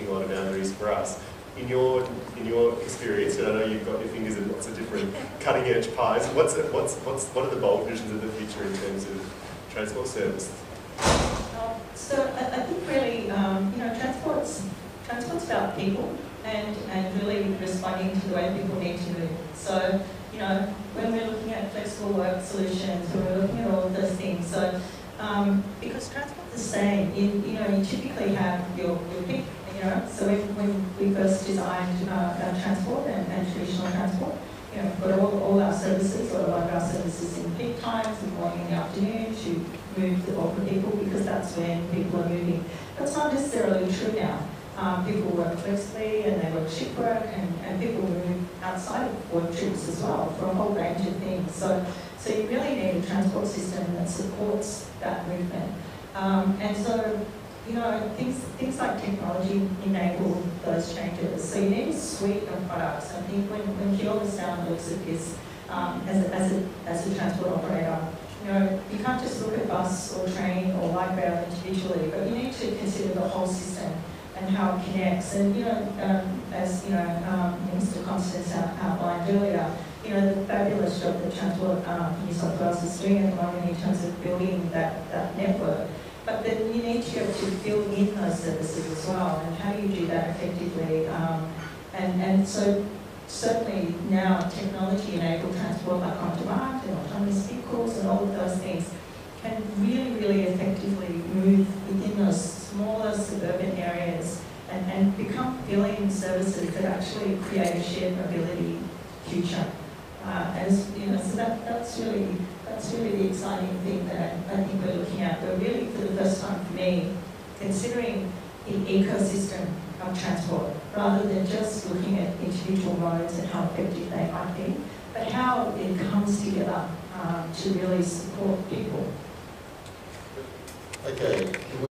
a lot of boundaries for us. In your experience, and I know you've got your fingers in lots of different cutting edge pies, what are the bold visions of the future in terms of transport service? So I think really, transport's about people and really responding to the way people need to move. So, when we're looking at flexible work solutions, when we're looking at all of those things, so because transport's the same, you typically have your pick, so when we first designed our transport and traditional transport, we've got all our services, or a lot of our services in peak times, in the morning and the afternoon, to move the bulk of people, because that's when people are moving. That's not necessarily true now. People work flexibly and they work shift work, and people move outside of work trips as well for a whole range of things. So you really need a transport system that supports that movement. And so, things like technology enable those changes. So you need a suite of products. I think when Keolis now looks at this as a transport operator, you can't just look at bus or train or light rail individually, but you need to consider the whole system and how it connects. And as Mr. Constance outlined earlier, the fabulous job that Transport New South Wales is doing at the moment in terms of building that network. But then you need to be able to build in those services as well. And how do you do that effectively? And so certainly now technology-enabled transport like on-demand and autonomous vehicles and all of those things can really, really effectively move within those smaller suburban areas and become filling services that actually create a shared mobility future. So that's really the exciting thing that I think we're looking at. We're really, for the first time for me, considering the ecosystem of transport, rather than just looking at individual modes and how effective they might be, but how it comes together to really support people. Okay.